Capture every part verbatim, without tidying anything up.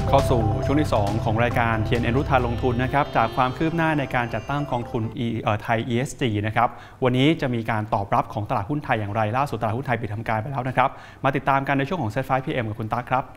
เข้าสู่ช่วงที่สองของรายการ ที เอ็น เอ็น รุ่นทันลงทุนนะครับจากความคืบหน้าในการจัดตั้งกองทุนไทย อี เอส จี นะครับวันนี้จะมีการตอบรับของตลาดหุ้นไทยอย่างไรล่าสุดตลาดหุ้นไทยปิดทำการไปแล้วนะครับมาติดตามกันในช่วงของ เซ็ต ไฟว์ พี เอ็ม กับคุณตั๊กครับ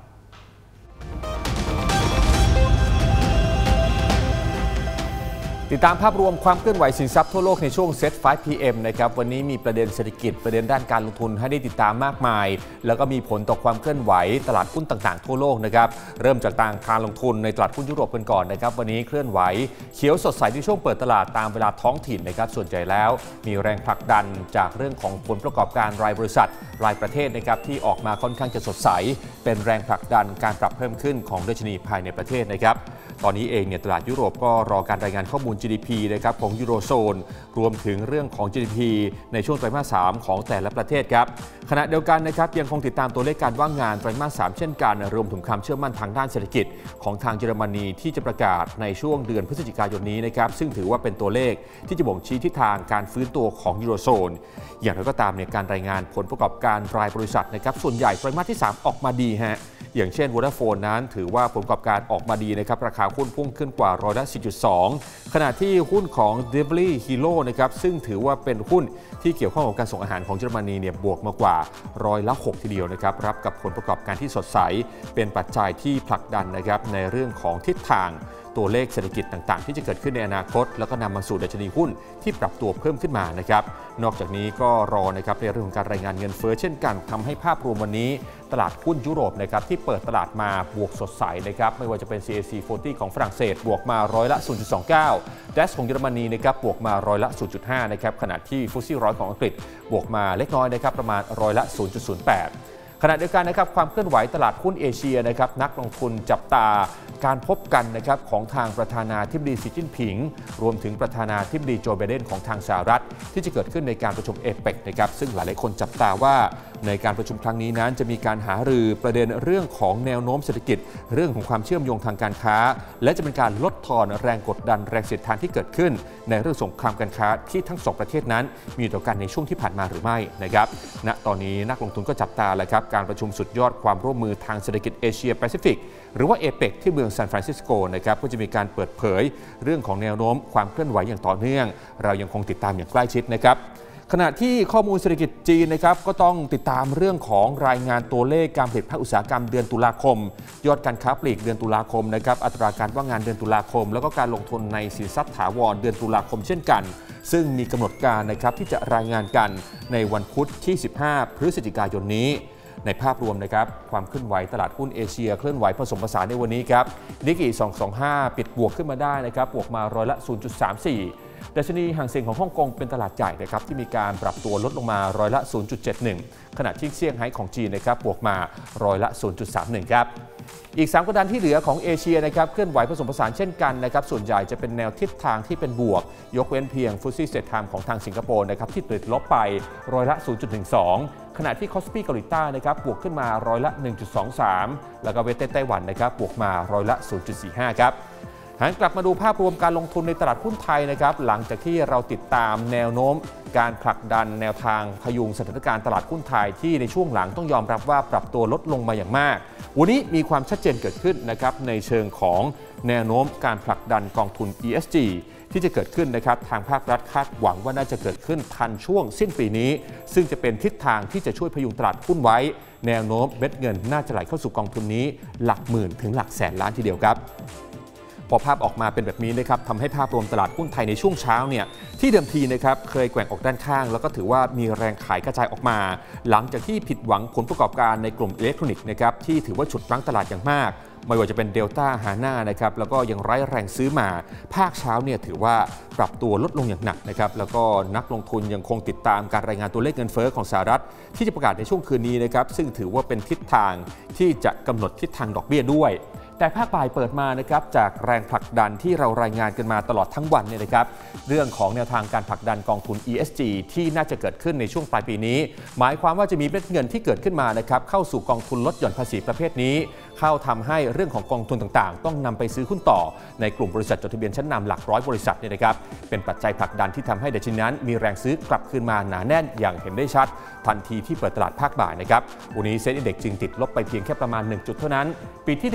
ติดตามภาพรวมความเคลื่อนไหวสินทรัพย์ทั่วโลกในช่วง เซ็ต ไฟว์ พี เอ็ม นะครับวันนี้มีประเด็นเศรษฐกิจประเด็นด้านการลงทุนให้ได้ติดตามมากมายแล้วก็มีผลต่อความเคลื่อนไหวตลาดหุ้นต่างๆทั่วโลกนะครับเริ่มจากทางการลงทุนในตลาดหุ้นยุโรปกันก่อนนะครับวันนี้เคลื่อนไหวเขียวสดใสในช่วงเปิดตลาดตามเวลาท้องถิ่นนะครับส่วนใหญ่แล้วมีแรงผลักดันจากเรื่องของผลประกอบการรายบริษัทรายประเทศนะครับที่ออกมาค่อนข้างจะสดใสเป็นแรงผลักดันการปรับเพิ่มขึ้นของดัชนีภายในประเทศนะครับตอนนี้เองเนี่ยตลาดยุโรปก็รอการรายงานข้อมูล จี ดี พี นะครับของยูโรโซนรวมถึงเรื่องของ จี ดี พี ในช่วงไตรมาสสามของแต่ละประเทศครับขณะเดียวกันนะครับยังคงติดตามตัวเลขการว่างงานไตรมาสสามเช่นกันรวมถึงความเชื่อมั่นทางด้านเศรษฐกิจของทางเยอรมนีที่จะประกาศในช่วงเดือนพฤศจิกายนนี้นะครับซึ่งถือว่าเป็นตัวเลขที่จะบ่งชี้ทิศทางการฟื้นตัวของยูโรโซนอย่างไรก็ตามเนี่ยการรายงานผลประกอบการรายบริษัทนะครับส่วนใหญ่ไตรมาสที่สามออกมาดีฮะอย่างเช่น Vodafone นั้นถือว่าผลประกอบการออกมาดีนะครับราคาหุ้นพุ่งขึ้นกว่าร้อยละ สี่จุดสอง ขณะที่หุ้นของ Delivery Hero นะครับซึ่งถือว่าเป็นหุ้นที่เกี่ยวข้องกับการส่งอาหารของเยอรมนีเนี่ยบวกมากว่าร้อยละหกทีเดียวนะครับรับกับผลประกอบการที่สดใสเป็นปัจจัยที่ผลักดันนะครับในเรื่องของทิศทางตัวเลขเศรษฐกิจต่างๆที่จะเกิดขึ้นในอนาคตแล้วก็นำมาสู่ดัชนีหุ้นที่ปรับตัวเพิ่มขึ้นมานะครับนอกจากนี้ก็รอนะครับในเรื่องของการรายงานเงินเฟ้อเช่นกันทำให้ภาพรวมวันนี้ตลาดหุ้นยุโรปนะครับที่เปิดตลาดมาบวกสดใสนะครับไม่ว่าจะเป็น ซี เอ ซี สี่สิบ ของฝรั่งเศสบวกมาร้อยละ ศูนย์จุดสองเก้า ดัช ของเยอรมนีนะครับบวกมาร้อยละ ศูนย์จุดห้า นะครับขณะที่ฟุตซี่ร้อยของอังกฤษบวกมาเล็กน้อยนะครับประมาณร้อยละ ศูนย์จุดศูนย์แปดขณะเดียวกันนะครับความเคลื่อนไหวตลาดหุ้นเอเชียนะครับนักลงทุนจับตาการพบกันนะครับของทางประธานาธิบดีสีจิ้นผิงรวมถึงประธานาธิบดีโจไบเดนของทางสหรัฐที่จะเกิดขึ้นในการประชุมเอเปกนะครับซึ่งหลายๆคนจับตาว่าในการประชุมครั้งนี้นั้นจะมีการหารือประเด็นเรื่องของแนวโน้มเศรษฐกิจเรื่องของความเชื่อมโยงทางการค้าและจะเป็นการลดทอนแรงกดดันแรงเสียดทานที่เกิดขึ้นในเรื่องสงครามการค้าที่ทั้งสองประเทศนั้นมีต่อกันในช่วงที่ผ่านมาหรือไม่นะครับณตอนนี้นักลงทุนก็จับตาแล้วครับการประชุมสุดยอดความร่วมมือทางเศรษฐกิจเอเชียแปซิฟิกหรือว่าเอเปกที่เมืองซานฟรานซิสโกนะครับก็จะมีการเปิดเผยเรื่องของแนวโน้มความเคลื่อนไหวอย่างต่อเนื่องเรายังคงติดตามอย่างใกล้ชิดนะครับขณะที่ข้อมูลเศรษฐกิจจีนนะครับก็ต้องติดตามเรื่องของรายงานตัวเลขการผลิตภาคอุตสาหกรรมเดือนตุลาคมยอดการค้าปลีกเดือนตุลาคมนะครับอัตราการว่างงานเดือนตุลาคมแล้วก็การลงทุนในสินทรัพย์ถาวรเดือนตุลาคมเช่นกันซึ่งมีกำหนดการนะครับที่จะรายงานกันในวันพุธที่สิบห้าพฤศจิกายนนี้ในภาพรวมนะครับความเคลื่อนไหวตลาดหุ้นเอเชียเคลื่อนไหวผสมผสานในวันนี้ครับนิกเกิลสองสองห้าปิดบวกขึ้นมาได้นะครับบวกมาร้อยละ ศูนย์จุดสามสี่ ดัชนีห่างเสียงของฮ่องกงเป็นตลาดใหญ่นะครับที่มีการปรับตัวลดลงมาร้อยละ ศูนย์จุดเจ็ดหนึ่ง ขณะที่เซี่ยงไฮ้ของจีนนะครับบวกมาร้อยละ ศูนย์จุดสามหนึ่ง ครับอีกสามกระดานที่เหลือของเอเชียนะครับเคลื่อนไหวผสมผสานเช่นกันนะครับส่วนใหญ่จะเป็นแนวทิศทางที่เป็นบวกยกเว้นเพียงฟุตซี่เซ็ตไทม์ของทางสิงคโปร์นะครับที่ติดลบไปร้อยละ ศูนย์จุดหนึ่งสอง ขณะที่คอสปีเกาหลีใต้นะครับบวกขึ้นมาร้อยละ หนึ่งจุดสองสาม แล้วก็เวสเทิร์นไต้หวันนะครับบวกมาร้อยละ ศูนย์จุดสี่ห้า ครับหันกลับมาดูภาพรวมการลงทุนในตลาดหุ้นไทยนะครับหลังจากที่เราติดตามแนวโน้มการผลักดันแนวทางพยุงสถานการณ์ตลาดหุ้นไทยที่ในช่วงหลังต้องยอมรับว่าปรับตัวลดลงมาอย่างมากวันนี้มีความชัดเจนเกิดขึ้นนะครับในเชิงของแนวโน้มการผลักดันกองทุน อี เอส จี ที่จะเกิดขึ้นนะครับทางภาครัฐคาดหวังว่าน่าจะเกิดขึ้นทันช่วงสิ้นปีนี้ซึ่งจะเป็นทิศทางที่จะช่วยพยุงตลาดหุ้นไว้แนวโน้มเม็ดเงินน่าจะไหลเข้าสู่กองทุนนี้หลักหมื่นถึงหลักแสนล้านทีเดียวครับพอภาพออกมาเป็นแบบนี้นะครับทำให้ภาพรวมตลาดหุ้นไทยในช่วงเช้าเนี่ยที่เดิมทีนะครับเคยแกว่งออกด้านข้างแล้วก็ถือว่ามีแรงขายกระจายออกมาหลังจากที่ผิดหวังผลประกอบการในกลุ่มอิเล็กทรอนิกส์นะครับที่ถือว่าฉุดรั้งตลาดอย่างมากไม่ว่าจะเป็นเดลต้าฮาน่านะครับแล้วก็ยังไร้แรงซื้อมาภาคเช้าเนี่ยถือว่าปรับตัวลดลงอย่างหนักนะครับแล้วก็นักลงทุนยังคงติดตามการรายงานตัวเลขเงินเฟ้อของสหรัฐที่จะประกาศในช่วงคืนนี้นะครับซึ่งถือว่าเป็นทิศทางที่จะกำหนดทิศทางดอกเบี้ยด้วยแต่ภาคบ่ายเปิดมานะครับจากแรงผลักดันที่เรารายงานกันมาตลอดทั้งวันเนี่ยนะครับเรื่องของแนวทางการผลักดันกองทุน อี เอส จี ที่น่าจะเกิดขึ้นในช่วงปลายปีนี้หมายความว่าจะมีเม็ดเงินที่เกิดขึ้นมานะครับเข้าสู่กองทุนลดหย่อนภาษีประเภทนี้เข้าทำให้เรื่องของกองทุนต่างๆต้องนำไปซื้อหุ้นต่อในกลุ่มบริษัทจดทะเบียนชั้นนำหลักร้อยบริษัทเนี่ยนะครับเป็นปัจจัยผลักดันที่ทำให้ดัชนีนั้นมีแรงซื้อกลับคืนมาหนาแน่นอย่างเห็นได้ชัดทันทีที่เปิดตลาดภาคบ่ายนะครับวันนี้เซ็ตอินเด็กซ์จึงติดลบไปเพียงแค่ประมาณหนึ่งจุดเท่านั้นปีที่ หนึ่งพันสาม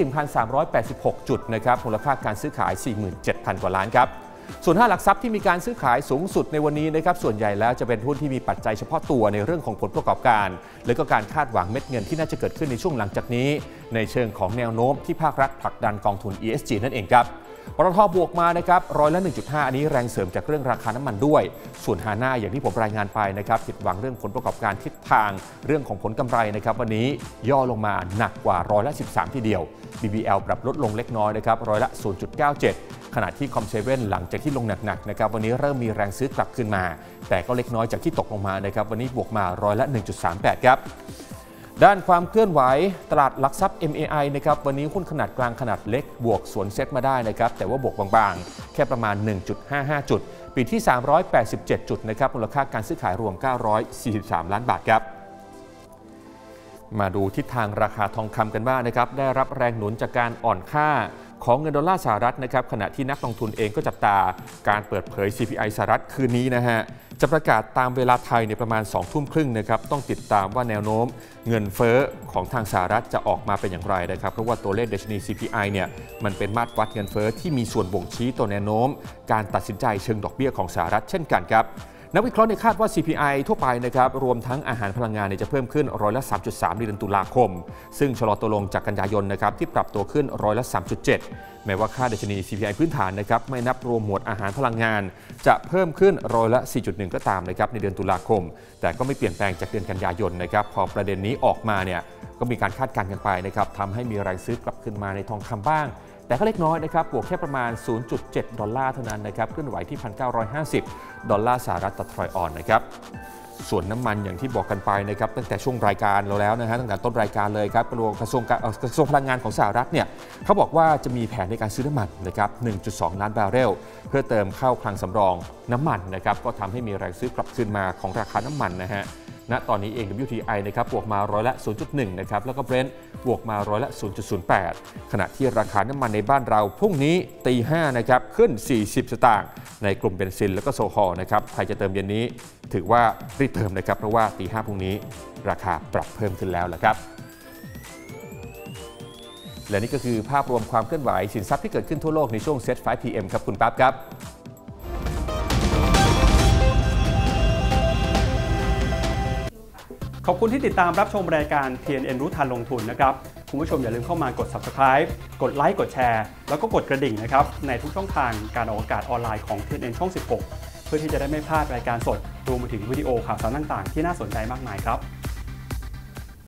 ร้อยแปดสิบหก จุดนะครับมูลค่าการซื้อขาย สี่หมื่นเจ็ดพัน กว่าล้านครับส่วนห้าหลักทรัพย์ที่มีการซื้อขายสูงสุดในวันนี้นะครับส่วนใหญ่แล้วจะเป็นหุ้นที่มีปัจจัยเฉพาะตัวในเรื่องของผลประกอบการและก็การคาดหวังเม็ดเงินที่น่าจะเกิดขึ้นในช่วงหลังจากนี้ในเชิงของแนวโน้มที่ภาครัฐผลักดันกองทุน อี เอส จี นั่นเองครับปตท.บวกมานะครับร้อยละ หนึ่งจุดห้า อันนี้แรงเสริมจากเรื่องราคาน้ำมันด้วยส่วนฮาน่าอย่างที่ผมรายงานไปนะครับผิดหวังเรื่องผลประกอบการทิศทางเรื่องของผลกำไรนะครับวันนี้ย่อลงมาหนักกว่าร้อยละ สิบสาม ทีเดียว บี บี แอล ปรับลดลงเล็กน้อยนะครับร้อยละ ศูนย์จุดเก้าเจ็ด ขณะที่คอมเซเว่นหลังจากที่ลงหนักๆนะครับวันนี้เริ่มมีแรงซื้อกลับขึ้นมาแต่ก็เล็กน้อยจากที่ตกลงมานะครับวันนี้บวกมาร้อยละ หนึ่งจุดสามแปด ครับด้านความเคลื่อนไหวตลาดหลักทรัพย์ เอ็ม เอ ไอ นะครับวันนี้หุ้นขนาดกลางขนาดเล็กบวกสวนเซ็ตมาได้นะครับแต่ว่าบวกบางๆแค่ประมาณ หนึ่งจุดห้าห้า จุดปิดที่สามร้อยแปดสิบเจ็ดจุดนะครับมูลค่าการซื้อขายรวมเก้าร้อยสี่สิบสามล้านบาทครับมาดูทิศทางราคาทองคำกันบ้างนะครับได้รับแรงหนุนจากการอ่อนค่าของเงินดอลลาร์สหรัฐนะครับขณะที่นักลงทุนเองก็จับตาการเปิดเผย ซี พี ไอ สหรัฐคืนนี้นะฮะจะประกาศตามเวลาไทยในประมาณสองทุ่มครึ่งนะครับต้องติดตามว่าแนวโน้มเงินเฟ้อของทางสหรัฐจะออกมาเป็นอย่างไรนะครับเพราะว่าตัวเลขดัชนี ซี พี ไอ เนี่ยมันเป็นมาตรวัดเงินเฟ้อที่มีส่วนบ่งชี้ตัวแนวโน้มการตัดสินใจเชิงดอกเบี้ยของสหรัฐเช่นกันครับนักวิเคราะห์ในคาดว่า ซี พี ไอ ทั่วไปนะครับรวมทั้งอาหารพลังงานจะเพิ่มขึ้นร้อยละ สามจุดสาม ในเดือนตุลาคมซึ่งชะลอตัวลงจากกันยายนนะครับที่ปรับตัวขึ้นร้อยละ สามจุดเจ็ด แม้ว่าค่าดัชนี ซี พี ไอ พื้นฐานนะครับไม่นับรวมหมวดอาหารพลังงานจะเพิ่มขึ้นร้อยละ สี่จุดหนึ่ง ก็ตามนะครับในเดือนตุลาคมแต่ก็ไม่เปลี่ยนแปลงจากเดือนกันยายนนะครับพอประเด็นนี้ออกมาเนี่ยก็มีการคาดการณ์กันไปนะครับทำให้มีแรงซื้อกลับขึ้นมาในทองคำบ้างแต่ก็เล็กน้อยนะครับบวกแค่ประมาณ ศูนย์จุดเจ็ด ดอลลาร์เท่านั้นนะครับเคลื่อนไหวที่ หนึ่งพันเก้าร้อยห้าสิบ ดอลลาร์สหรัฐต่อทรอยออนซ์นะครับส่วนน้ำมันอย่างที่บอกกันไปนะครับตั้งแต่ช่วงรายการเราแล้วนะฮะตั้งแต่ต้นรายการเลยครับกระทรวงกระทรวงกระทรวงพลังงานของสหรัฐเนี่ยเขาบอกว่าจะมีแผนในการซื้อน้ำมันนะครับ หนึ่งจุดสอง ล้านบาร์เรลเพื่อเติมเข้าคลังสำรองน้ำมันนะครับก็ทำให้มีแรงซื้อกลับคืนมาของราคาน้ำมันนะฮะณตอนนี้เอง ดับเบิลยู ที ไอ นะครับบวกมาร้อยละ ศูนย์จุดหนึ่ง นะครับแล้วก็ Brent บวกมาร้อยละ ศูนย์จุดศูนย์แปด ขณะที่ราคาน้ำมันในบ้านเราพรุ่งนี้ตีห้านะครับขึ้นสี่สิบสตางค์ในกลุ่มเบนซินแล้วก็โซฮอลนะครับใครจะเติมเย็นนี้ถือว่ารีบเติมนะครับเพราะว่าตีห้าพรุ่งนี้ราคาปรับเพิ่มขึ้นแล้วละครับและนี่ก็คือภาพรวมความเคลื่อนไหวสินทรัพย์ที่เกิดขึ้นทั่วโลกในช่วง เซ็ต ไฟว์ พี เอ็ม ครับคุณปั๊บครับขอบคุณที่ติดตามรับชมรายการ ที เอ็น เอ็น รู้ทันลงทุนนะครับคุณผู้ชมอย่าลืมเข้ามากด ซับสไครบ์ กดไลค์กดแชร์แล้วก็กดกระดิ่งนะครับในทุกช่องทางการออกอากาศออนไลน์ของ ที เอ็น เอ็น ช่อง สิบหกเพื่อที่จะได้ไม่พลาดรายการสดรวมไปถึงวิดีโอข่าวสารต่างๆที่น่าสนใจมากมายครับ